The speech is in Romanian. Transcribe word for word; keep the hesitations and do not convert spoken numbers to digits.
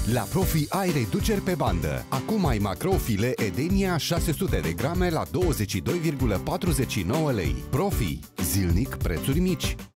La Profi ai reduceri pe bandă. Acum ai macrofile Edenia șase sute de grame la douăzeci și doi virgulă patruzeci și nouă lei. Profi. Zilnic prețuri mici.